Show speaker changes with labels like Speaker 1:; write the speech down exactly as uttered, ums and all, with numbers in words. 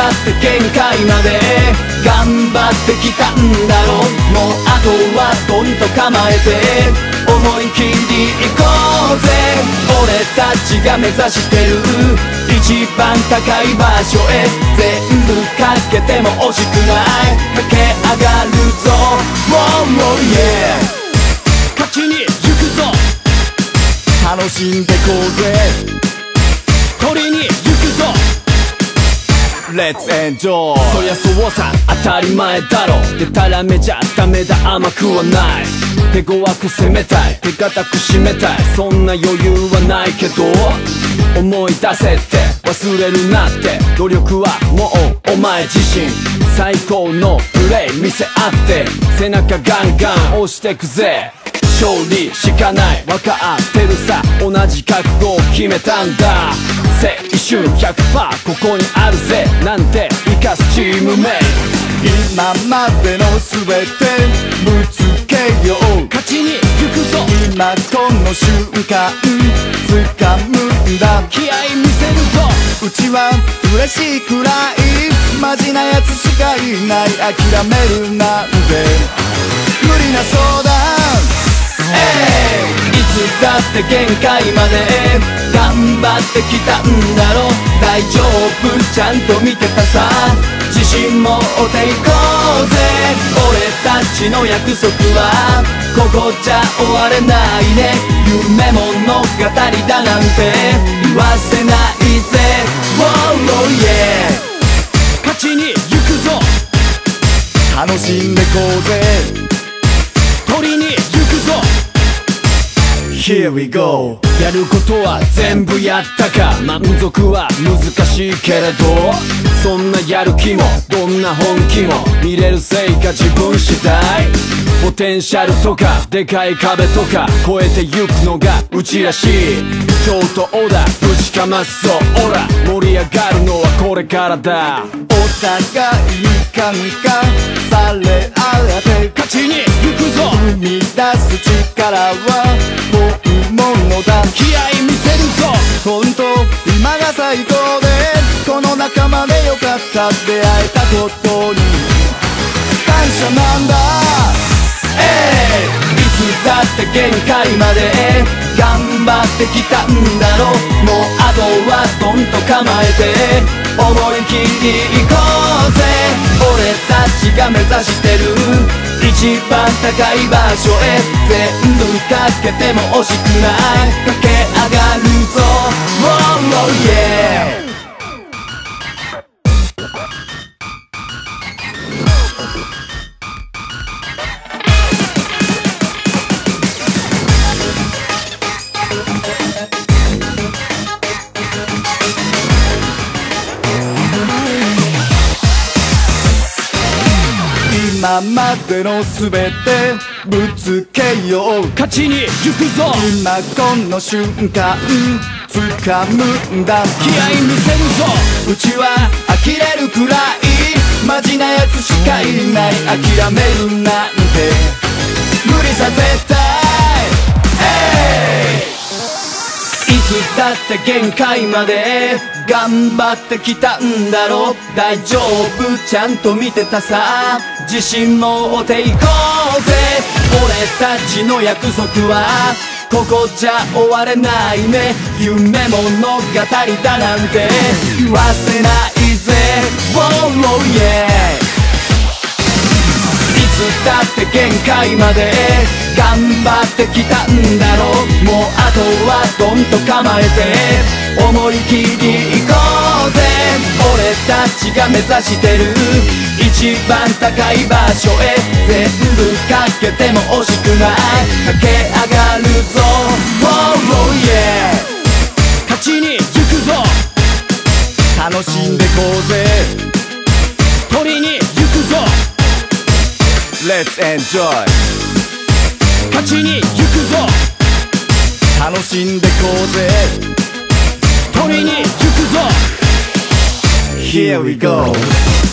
Speaker 1: だって限界まで頑張ってきたんだろう。もうあとはどんと構えて思い切り行こうぜ。俺たちが目指してる一番高い場所へ全部かけても惜しくない駆け上がるぞ、oh, oh, yeah。 勝ちに行くぞ、楽しんでこうぜ、取りに行くぞ、Let's enjoy。 そりゃそうさ当たり前だろ、でたらめちゃダメだ甘くはない、手強く攻めたい手堅く締めたい、そんな余裕はないけど思い出せって忘れるなって、努力はもうお前自身最高のプレイ見せ合って背中ガンガン押してくぜ、勝利しかない分かってるさ、同じ覚悟を決めたんだ、青春 ひゃくパーセント ここにあるぜなんて生かすチームメイト、今までの全てぶつけよう、勝ちに行くぞ、今この瞬間掴むんだ、気合見せるぞ、うちは嬉しいくらいマジなやつしかいない、諦めるなんて無理な相談、いつだって限界まで頑張ってきたんだろう、大丈夫ちゃんと見てたさ、自信持っていこうぜ、俺たちの約束はここじゃ終われないね、夢物語だなんて言わせないぜ、oh, oh, yeah。 勝ちに行くぞ、楽しんでこうぜ、取りに行くぞ、Here we go。 やることは全部やったか、満足は難しいけれどそんなやる気もどんな本気も見れるせいか自分次第、ポテンシャルとかでかい壁とか越えてゆくのがうちらしい、京都オダぶちかますぞオラ、盛り上がるのはこれからだ、お互い感化され合って勝ちに行くぞ、生み出す力は本物だ、気合見せるぞ、本当今が最高でこの仲間でよかった、出会えたことに感謝なんだ、いつだって限界まで頑張ってきたんだろう、もうあとはどんと構えて思い切り行こうぜ、俺たちが目指してる一番高い場所へ全部かけても惜しくない駆け上がるぞ、oh, oh, yeah。今までの全てぶつけよう、勝ちに行くぞ、今この瞬間掴むんだ、気合見せるぞ、うちは呆れるくらいマジなやつしかいない、諦めるなんて無理さ絶対、いつだって限界まで頑張ってきたんだろう、大丈夫ちゃんと見てたさ、自信持っていこうぜ、俺たちの約束はここじゃ終われないね、夢物語だなんて言わせないぜ、oh, oh, yeah。 いつだって限界まで頑張ってきたんだろう、もうあとはどんと構えて思い切り行こうぜ、俺たちが目指してる一番高い場所へ全部かけても惜しくない駆け上がるぞ、oh, oh, yeah。 勝ちに行くぞ、楽しんでこうぜ、取りに行くぞ、Let's enjoy。 勝ちに行くぞ、楽しんでこうぜ、取りに行くぞ、Here we go。